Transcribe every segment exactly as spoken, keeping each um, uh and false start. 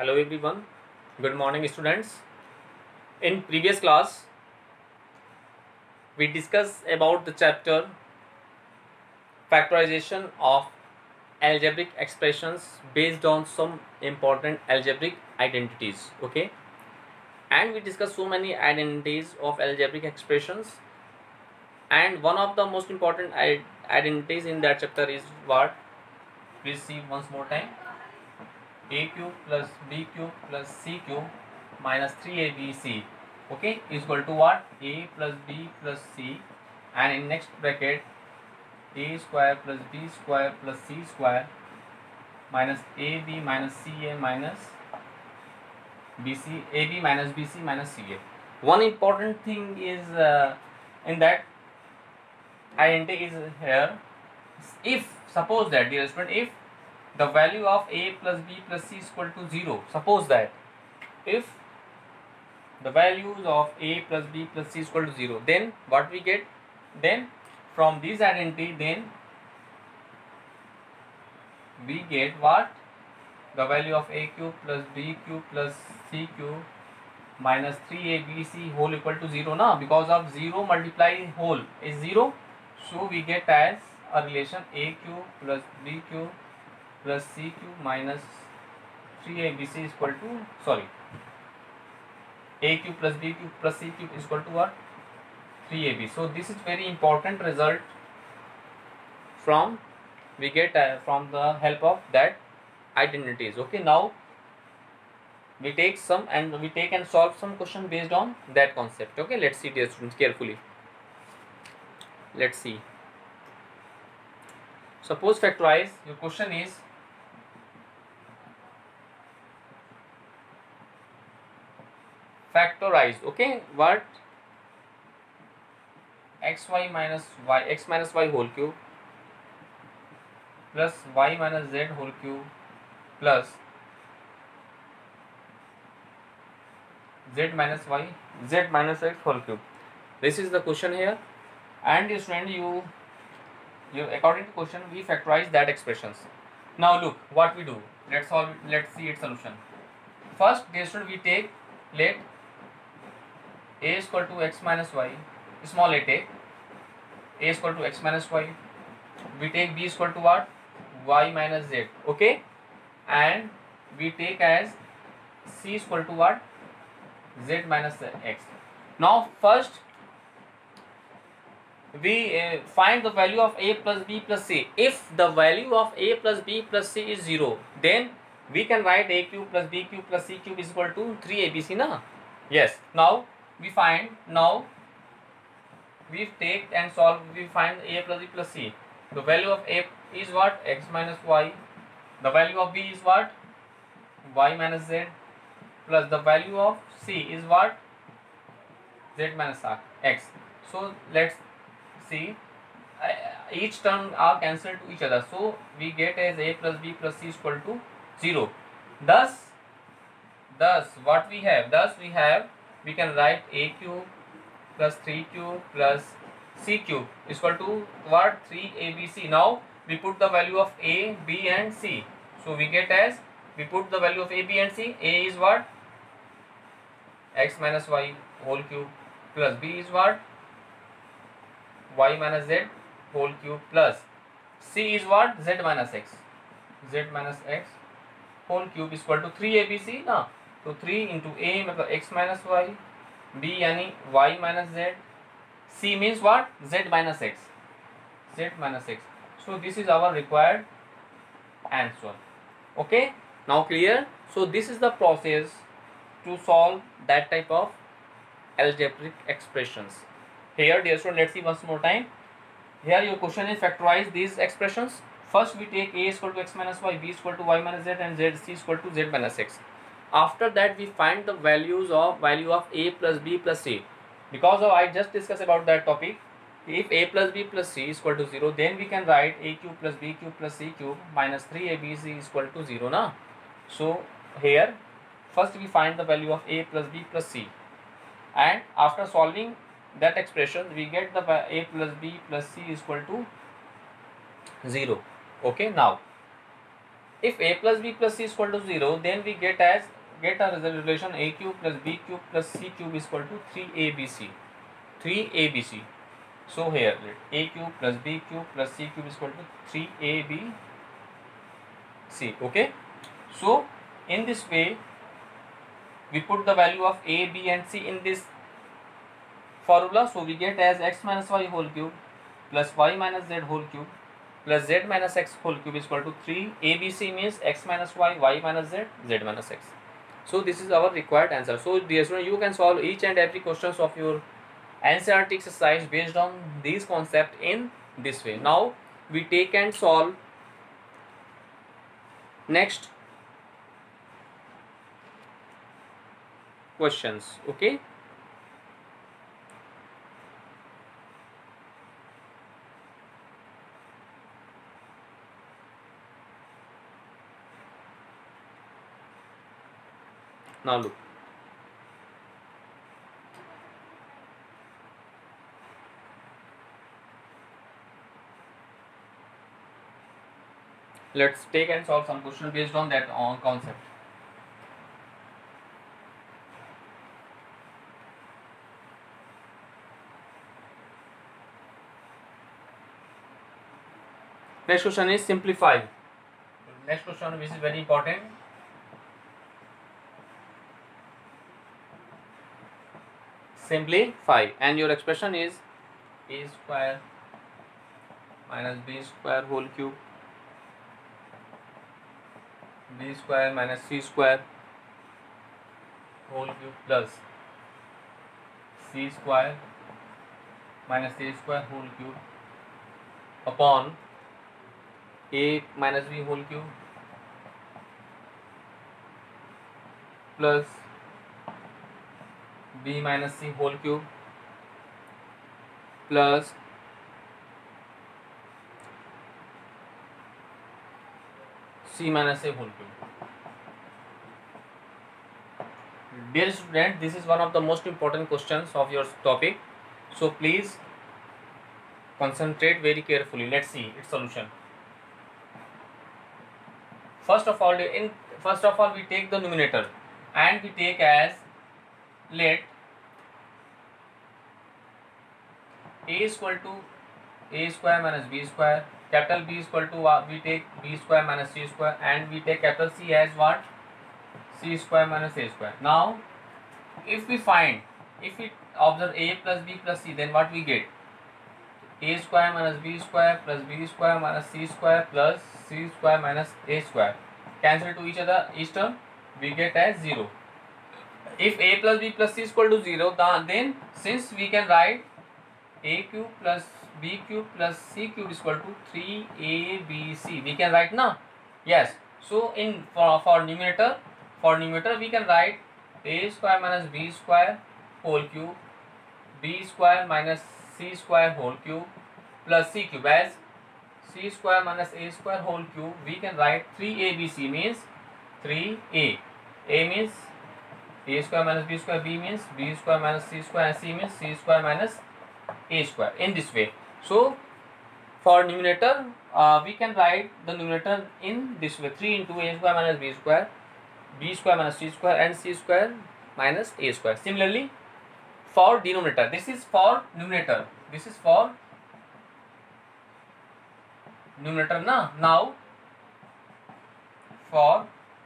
Hello everyone. Good morning students. In previous class we discussed about the chapter factorization of algebraic expressions based on some important algebraic identities. Okay, and we discussed so many identities of algebraic expressions, and one of the most important identities in that chapter is what? Please see once more time. A cube plus b cube plus c cube minus three a b c, okay, is equal to what? A plus b plus c, and in next bracket a square plus b square plus c square minus ab minus ca minus bc, ab minus bc minus ca. One important thing is uh, in that identity is here. If suppose that, dear student, if the value of a plus b plus c is equal to zero, suppose that if the values of a plus b plus c is equal to zero, then what we get? Then from this identity, then we get what? The value of a cube plus b cube plus c cube minus three a b c whole equal to zero, na, because of zero multiply whole is zero, so we get as a relation a cube plus b cube plus c cube minus three a b c is equal to, sorry, a cube plus b cube plus c cube is equal to what? three a b. So this is very important result from we get uh, from the help of that identities. Okay, now we take some and we take and solve some question based on that concept. Okay, let's see, dear students, carefully. Let's see. Suppose factorize, your question is factorize, okay, what? Xy minus y, x minus y whole cube plus y minus z whole cube plus z minus y, z minus x whole cube. This is the question here, and your student, you you according to question we factorize that expressions. Now look what we do. Let's solve. Let's see its solution. First, dear student, we take, let a is equal to x minus y, small a take, a is equal to x minus y, we take b is equal to what? Y minus z, okay, and we take as c is equal to what? Z minus x. Now first we uh, find the value of a plus b plus c. If the value of a plus b plus c is zero, then we can write a cube plus b cube plus c cube is equal to three a b c, na? Yes. Now we find, now we take and solve, we find a plus b plus c. The value of a is what? X minus y. The value of b is what? Y minus z. Plus the value of c is what? Z minus x. So let's see, uh, each term are cancelled to each other, so we get as a plus b plus c is equal to zero. Thus, thus what we have? Thus we have, we can write a cube plus three cube plus c cube is equal to what? three a b c. Now we put the value of a, b and c. So we get as, we put the value of a, b and c. A is what? X minus y whole cube plus b is what? Y minus z whole cube plus c is what? Z minus x. Z minus x whole cube is equal to three a b c, na? So three into a मतलब x minus y, b यानी y minus z, c means what? Z minus x. Z minus x. So this is our required answer. Okay, now clear? So this is the process to solve that type of algebraic expressions. Here, dear student, let's see once more time. Here your question is factorize these expressions. First we take a is equal to x minus y, b is equal to y minus z, and z, c is equal to z minus x. After that we find the values of value of a plus b plus c. Because of I just discussed about that topic, if a plus b plus c is equal to zero, then we can write a cube plus b cube plus c cube minus three a b c is equal to zero, na? So here first we find the value of a plus b plus c, and after solving that expression we get the a plus b plus c is equal to zero. Okay, now if a plus b plus c is equal to zero, then we get as get a relation a cube plus b cube plus c cube is equal to three a b c. three a b c. So here a cube plus b cube plus c cube is equal to three a b c. Okay. So in this way we put the value of a, b and c in this formula. So we get as x minus y whole cube plus y minus z whole cube plus z minus x whole cube is equal to three a b c means x minus y, y minus z, z minus x. So this is our required answer. So dear student, you can solve each and every questions of your N C E R T exercise based on these concepts in this way. Now we take and solve next questions. Okay. Now look. Let's take and solve some question based on that uh, concept. Next question is simplify. Next question, which is very important. Simplify, and your expression is a square minus b square whole cube, b square minus c square whole cube plus c square minus a square whole cube upon a minus b whole cube plus b minus c whole cube plus c minus a whole cube. Dear student, this is one of the most important questions of your topic, so please concentrate very carefully. Let's see its solution. First of all, in first of all we take the numerator and we take as, let a is equal to a square minus b square, capital B is equal to uh, we take b square minus c square, and we take capital C as what? C square minus a square. Now if we find, if we observe a plus b plus c, then what we get? A square minus b square plus b square minus c square plus c square minus a square. Cancel to each other, each term, we get as zero. If a plus b plus c is equal to zero, then since we can write a cube plus b cube plus c cube is equal to three a b c, we can write now. Yes. So in for, for numerator, for numerator we can write a square minus b square whole cube, b square minus c square whole cube plus c cube, as c square minus a square whole cube we can write three a b c means three a. A means a square minus b square, b means b square minus c square, and c means c square minus a square, in this way. So for numerator uh, we can write the numerator in this way, three into a square minus b square, b square minus c square, and c square minus a square. Similarly for denominator, this is for numerator, this is for numerator na. Now for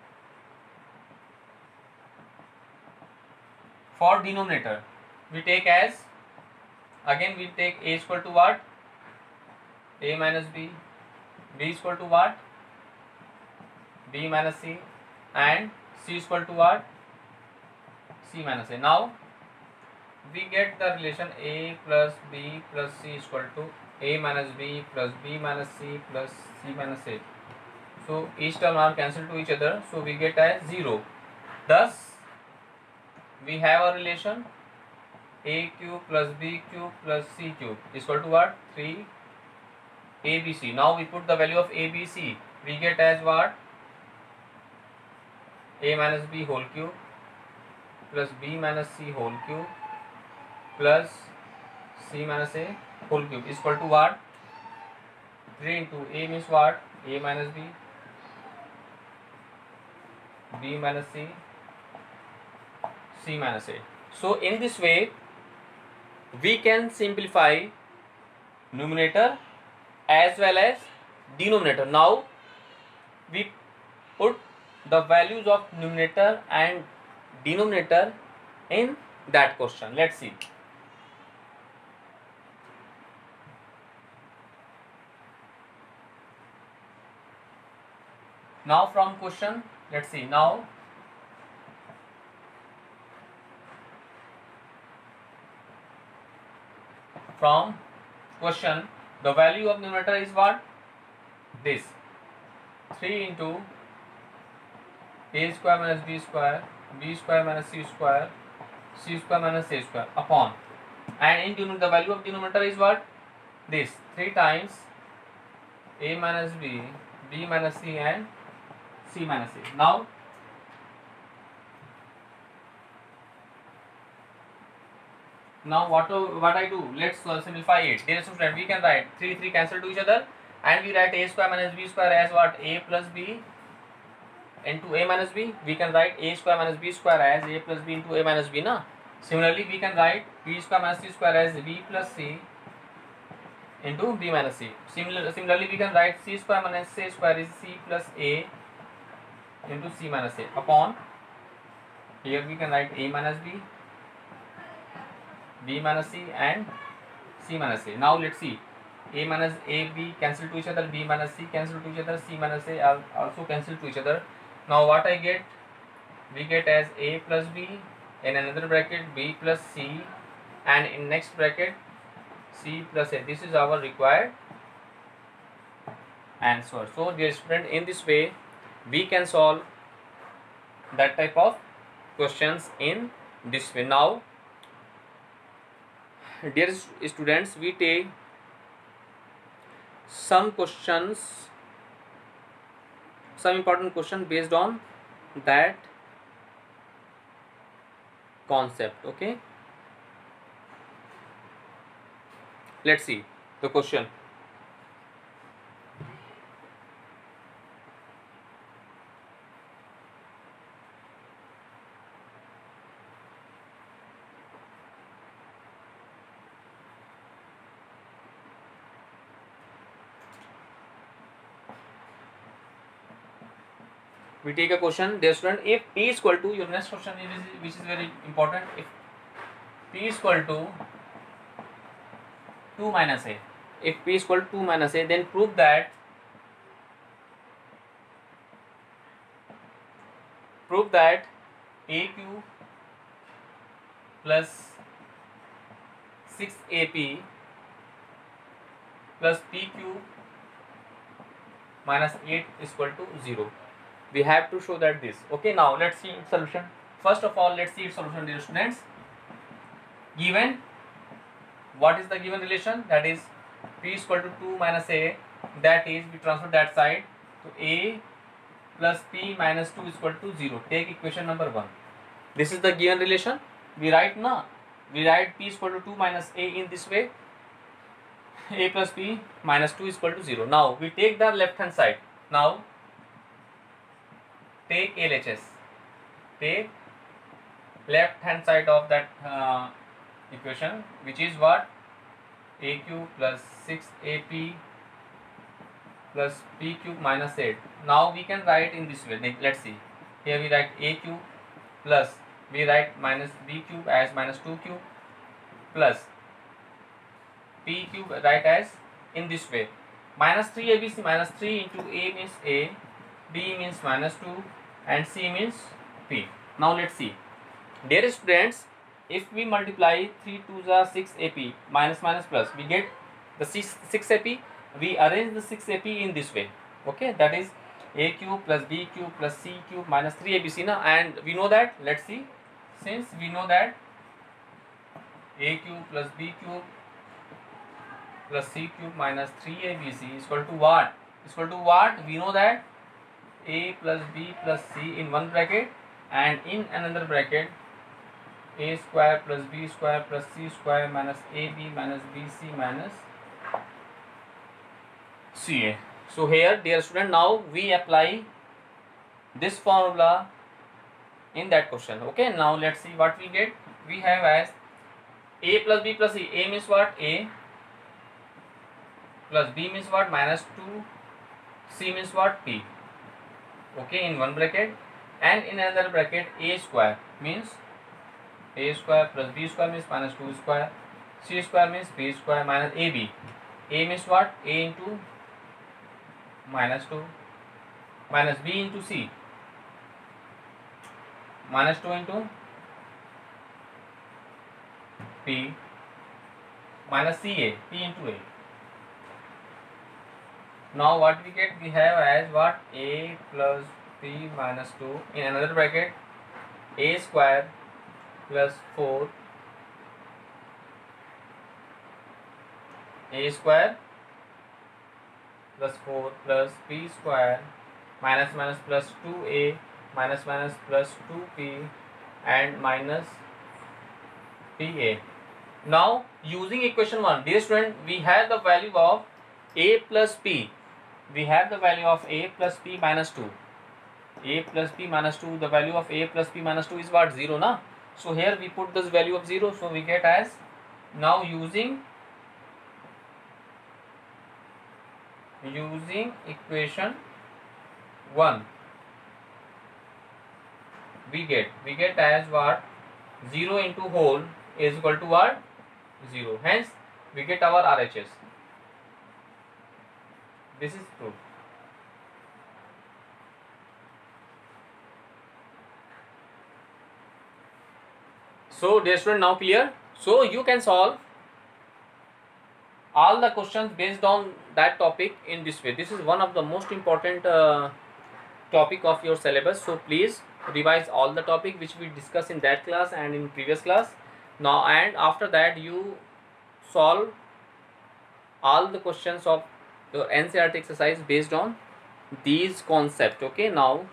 for denominator we take as, again we take a is equal to what? A minus b, b is equal to what? B minus c, and c is equal to what? C minus a. Now we get the relation a plus b plus c is equal to a minus b plus b minus c plus c minus a. So each term are cancelled to each other, so we get as zero. Thus we have a relation a cube plus b cube plus c cube is equal to what? three a b c. Now we put the value of a b c, we get as what? A minus b whole cube plus b minus c whole cube plus c minus a whole cube is equal to what? three into a means what? A minus b b minus c, c minus a. So in this way we can simplify numerator as well as denominator. Now we put the values of numerator and denominator in that question. Let's see. Now from question, let's see. Now from question, the value of numerator is what? This three into a square minus b square, b square minus c square, c square minus a square upon, and in denominator the value of denominator is what? This three times a minus b, b minus c and c minus a. Now now what what I do? Let's uh, simplify it. Dear student, we can write three three cancel to each other, and we write a square minus b square as what? A plus b into a minus b. We can write a square minus b square as a plus b into a minus b, na? Similarly, we can write b square minus c square as b plus c into b minus c. Similar, similarly, we can write c square minus a square is c plus a into c minus a upon, here we can write a minus b, b minus c and c minus a. Now let's see, a minus a b cancel to each other, b minus c cancel to each other, c minus a also cancel to each other. Now what I get? We get as a plus b, in another bracket b plus c, and in next bracket c plus a. This is our required answer. So dear student, in this way we can solve that type of questions in this way. Now dear students, we take some questions, some important question based on that concept. Okay, let's see the question. We take a question, dear student, if p is equal to, your next question is, which is very important, if p is equal to two minus a, if p is equal to two minus a, then prove that prove that a q plus six a p plus p q minus eight is equal to zero. We have to show that this. Okay, now let's see its solution. First of all, let's see its solution, dear students. Given, what is the given relation? That is p is equal to two minus a, that is we transfer that side, so a plus p minus two is equal to zero. Take equation number one. This is the given relation. We write na, we write p is equal to two minus a in this way, a plus p minus two is equal to zero. Now we take the left hand side. Now take L H S, take left hand side of that uh, equation, which is what? A q plus six a p plus p cube minus eight. Now we can write in this way. Let's see, here we write a cube plus, we write minus b cube as minus two cube plus p cube write as in this way, minus three a b c, minus three into a means a, b means minus two, and c means p. Now let's see, dear students, if we multiply three twos are six a p, minus minus plus, we get the six a p. We arrange the six a p in this way. Okay, that is a cube plus b cube plus c cube minus three a b c na, and we know that, let's see, since we know that a cube plus b cube plus c cube minus three a b c is equal to what? Is equal to what? We know that a plus b plus c in one bracket, and in another bracket a square plus b square plus c square minus ab minus bc minus ca. So here, dear student, now we apply this formula in that question. Okay, now let's see what we get. We have as a plus b plus c. A means what? A plus b means what? Minus two. C means what? P. Okay, in one bracket, and in another bracket a square means a square plus b square means minus two square. C square means b square minus ab. A means what? A into minus two minus b into c minus two into p minus ca, p into a. Now what we get? We have as what? A plus p minus two in another bracket a square plus four a square plus four plus p square minus minus plus two a minus minus plus two p and minus pa. Now using equation one, dear student, we have the value of a plus p. We have the value of a plus p minus two. A plus p minus two, the value of a plus p minus two is what? zero, na? So here we put this value of zero, so we get as, now using using equation one, we get we get as what? zero into whole is equal to what? zero. Hence we get our R H S. This is true. So dear student, now clear? So you can solve all the questions based on that topic in this way. This is one of the most important uh, topic of your syllabus. So please revise all the topic which we discussed in that class and in previous class. Now and after that you solve all the questions of your N C E R T exercise based on these concepts. Okay, now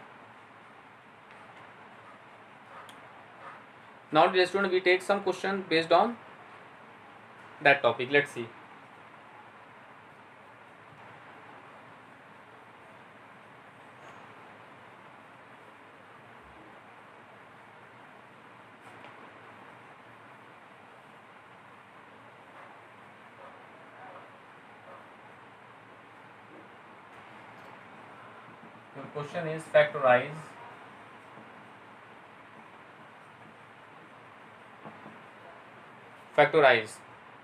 now dear student, we take some question based on that topic. Let's see. Your question is factorize factorize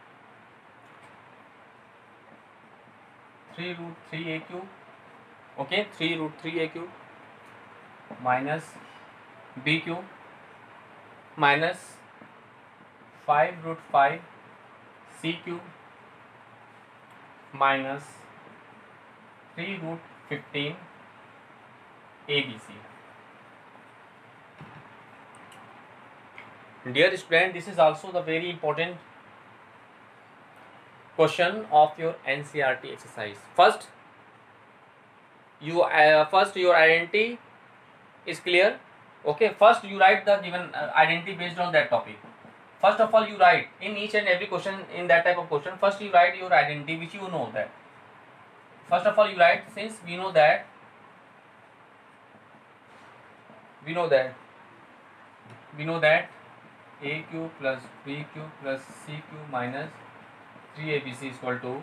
three root three a cube. Okay, three root three a cube minus b cube minus five root five c cube minus three root fifteen A B C. Dear student, this is also the very important question of your N C E R T exercise. First, you uh, first your identity is clear. Okay, first you write the given uh, identity based on that topic. First of all, you write in each and every question in that type of question. First, you write your identity, which you know that. First of all, you write, since we know that we know that we know that a cube plus b cube plus c cube minus three a b c is equal to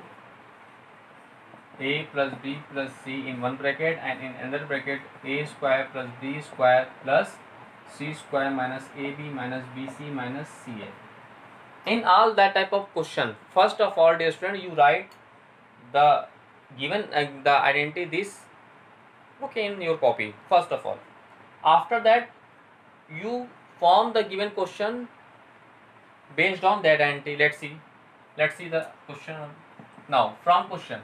a plus b plus c in one bracket, and in another bracket a square plus b square plus c square minus ab minus bc minus ca. In all that type of question, first of all, dear student, you write the given uh, the identity this, okay, in your copy. First of all, after that you form the given question based on that identity. Let's see let's see the question. Now from question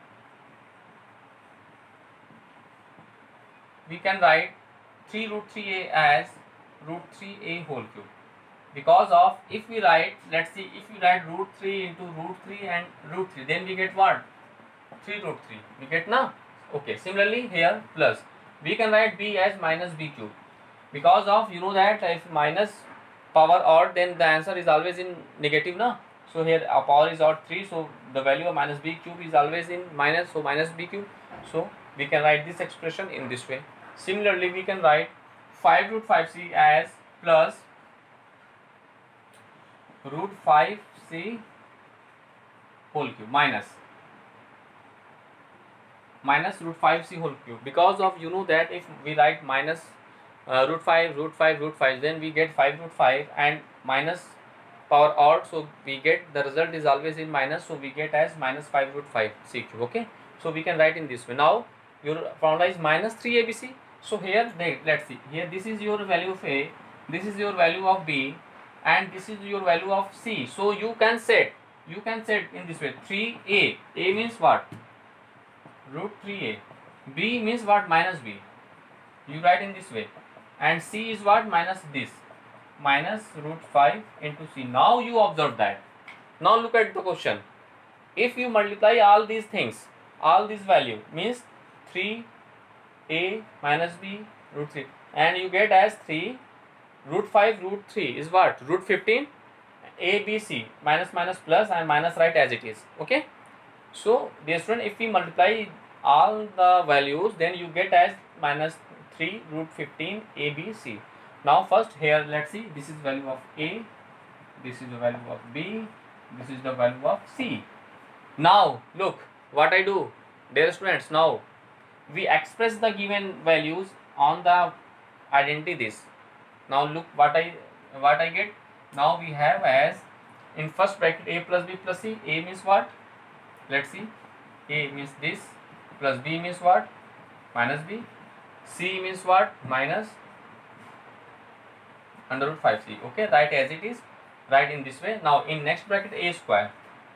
we can write three root three a as root three a whole cube, because of, if we write, let's see, if we write root three into root three and root three, then we get what? three root three, we get now. Okay, similarly here plus we can write b as minus b cube, because of, you know that if minus power odd, then the answer is always in negative now. So here our power is odd three, so the value of minus b cube is always in minus, so minus b cube. So we can write this expression in this way. Similarly we can write five root five c as plus root five c whole cube minus minus root five c whole cube, because of you know that if we write minus uh, root five root five root five, then we get five root five and minus power odd, so we get the result is always in minus, so we get as minus five root five c cube. Okay, so we can write in this way. Now your formula is minus three a b c. So here let's see, here this is your value of a, this is your value of b, and this is your value of c. So you can set you can set in this way, three a, a means what, root three a, b means what, minus b, you write in this way, and c is what, minus this, minus root five into c. Now you observe that. Now look at the question. If you multiply all these things, all this value means three a minus b root three, and you get as three root five root three is what, root fifteen, a b c, minus minus plus and minus write as it is. Okay, so dear student, if we multiply all the values, then you get as minus three root fifteen a b c. Now first here let's see, this is value of a, this is the value of b, this is the value of c. Now look what I do, dear students. Now we express the given values on the identity this. Now look what I what I get. Now we have as in first bracket a plus b plus c. A means what, let's see, a means this, plus b means what, minus b, c means what, minus under root five c. Okay, write as it is, write in this way. Now in next bracket a square,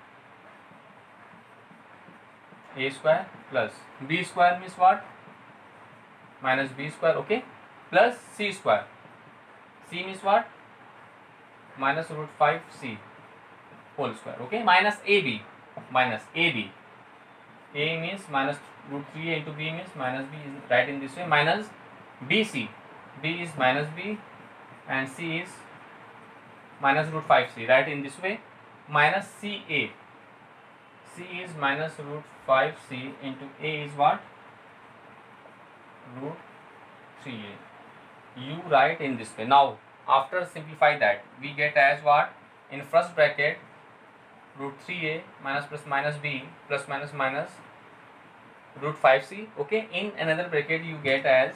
a square plus b square means what, minus b square. Okay, plus c square, c means what, minus root five c whole square. Okay, minus ab, minus ab, a means minus root three a into b means minus b, is right in this way, minus bc, b is minus b and c is minus root five c, right in this way, minus ca, c is minus root five c into a is what, root three a, you write in this way. Now after simplify that, we get as what, in first bracket root three a minus plus minus b plus minus minus root five c. Okay, in another bracket you get as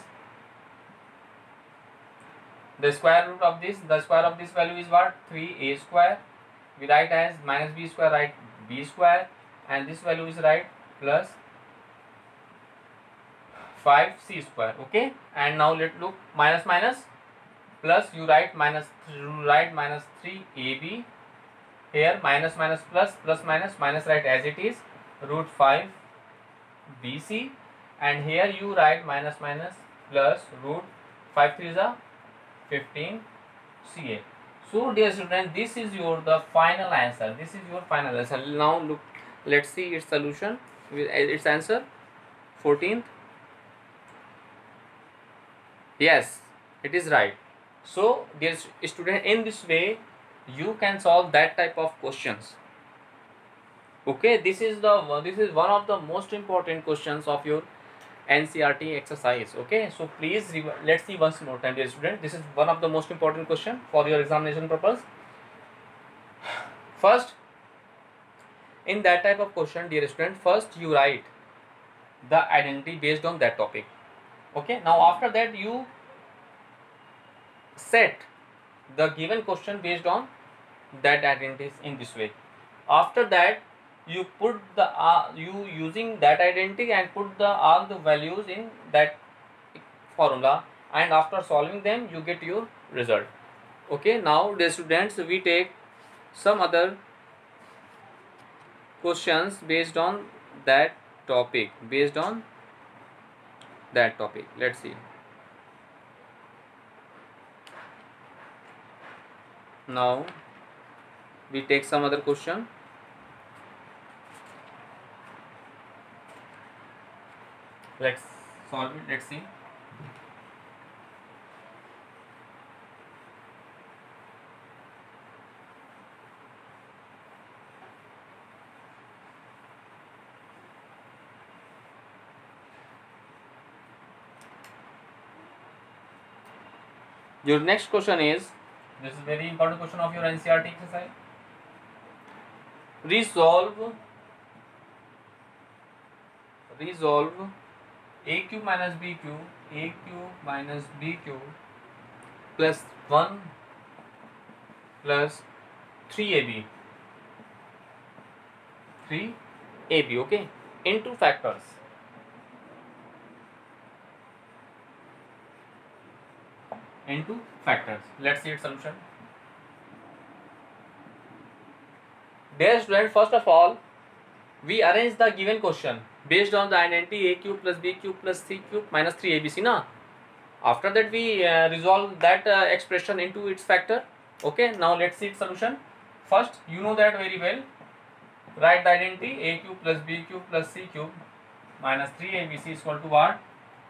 the square root of this, the square of this value is what, three a square, we write as minus b square, write b square, and this value is right plus five c square. Okay, and now let look, minus minus plus, you write minus, you write minus three a b, here minus minus plus, plus minus minus, write as it is, root five b c, and here you write minus minus plus root five three is a fifteen c a. So dear students, this is your the final answer, this is your final answer. Now look, let's see its solution with its answer, fourteenth. Yes, it is right. So dear student, in this way you can solve that type of questions. Okay, this is the this is one of the most important questions of your N C E R T exercise. Okay, so please let's see once more time, dear student. This is one of the most important question for your examination purpose. First, in that type of question, dear student, first you write the identity based on that topic. Okay, now after that you set the given question based on that identities in this way. After that you put the uh, you using that identity and put the all the values in that formula, and after solving them you get your result. Okay, now dear students, we take some other questions based on that topic, based on that topic. Let's see. Now we take some other question. Let's solve it. Let's see. Your next question is, this is very important question of your N C E R T exercise. Resolve resolve a cube minus b cube, a cube minus b cube plus one plus three a b, three a b, okay, into factors. Into factors. Let's see its solution. Dear student, first of all, we arrange the given question based on the identity a cube plus b cube plus c cube minus three a b c. Na? After that, we uh, resolve that uh, expression into its factor. Okay. Now let's see its solution. First, you know that very well. Write the identity a cube plus b cube plus c cube minus three a b c is equal to what?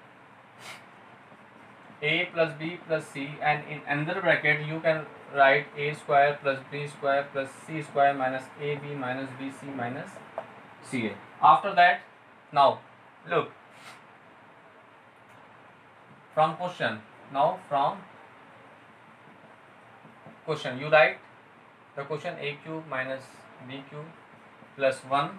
A plus b plus c, and in another bracket you can write a square plus b square plus c square minus ab minus bc minus ca. After that, now look from question. Now from question you write the question a cube minus b cube plus one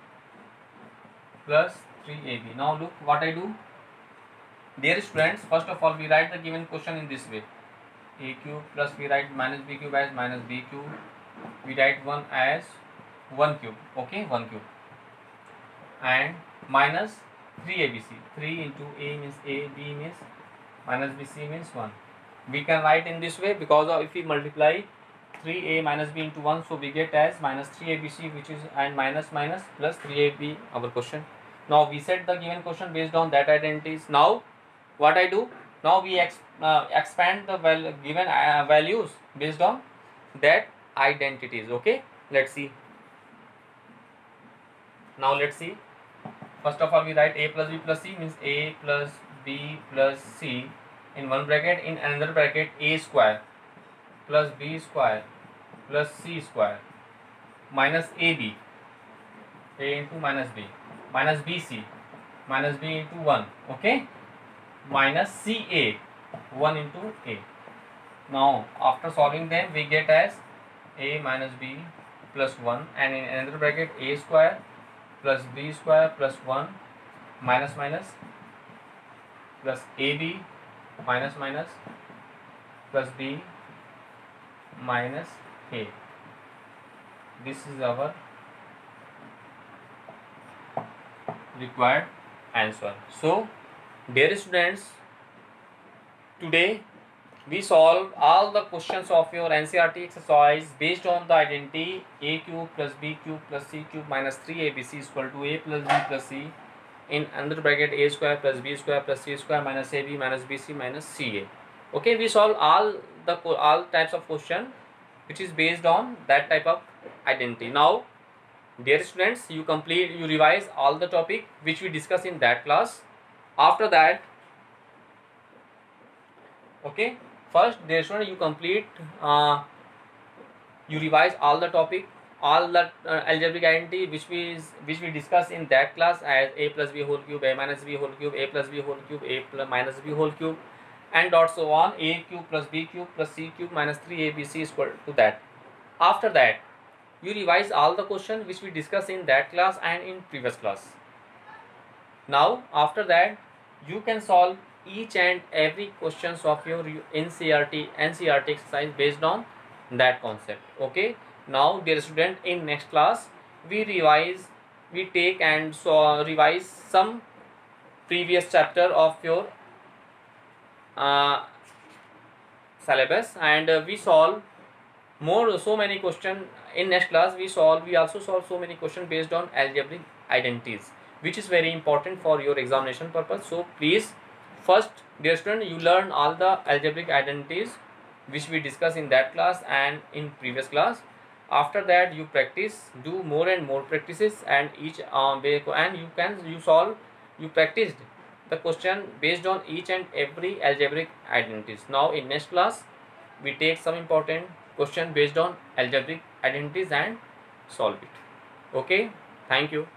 plus three a b. Now look what I do. Dear students, first of all we write the given question in this way. A cube plus we write minus b cube as minus b cube. We write one as one cube. Okay, one cube. And minus three a b c. three into a means a, b means minus bc means one. We can write in this way because of if we multiply three a minus b into one, so we get as minus three a b c, which is and minus minus plus three a b our question. Now we set the given question based on that identities. Now what I do, now we ex, uh, expand the val given uh, values based on that identities. Okay, let's see. Now let's see. First of all we write a plus b plus c means a plus b plus c in one bracket, in another bracket a square plus b square plus c square minus ab, a into minus b, minus bc, minus b into one, okay, minus ca, one into a. Now after solving them we get as a minus b plus one, and in another bracket a square plus b square plus one minus minus plus ab minus minus plus b minus a. This is our required answer. So dear students, today we solve all the questions of your N C E R T exercise based on the identity a cube plus b cube plus c cube minus three a b c is equal to a plus b plus c, in another bracket a square plus b square plus c square minus ab minus bc minus ca. Okay, we solve all the all types of question which is based on that type of identity. Now dear students, you complete you revise all the topic which we discuss in that class. After that, okay, first dear student, you complete uh, you revise all the topic, all the uh, algebraic identity which we is, which we discuss in that class as a plus b whole cube, a minus b whole cube, a plus b whole cube, a plus minus b whole cube, and dot so on, a cube plus b cube plus c cube minus three a b c is equal to that. After that, you revise all the question which we discuss in that class and in previous class. Now after that, you can solve each and every questions of your N C E R T N C E R T exercise based on that concept. Okay. Now dear student, in next class we revise we take and so revise some previous chapter of your uh, syllabus, and uh, we solve more so many question in next class. We solve we also solve so many questions based on algebraic identities, which is very important for your examination purpose. So please, first dear student, you learn all the algebraic identities which we discuss in that class and in previous class. After that, you practice, do more and more practices, and each uh, and you can you solve you practiced the question based on each and every algebraic identities. Now in next class we take some important question based on algebraic identities and solve it. Okay, thank you.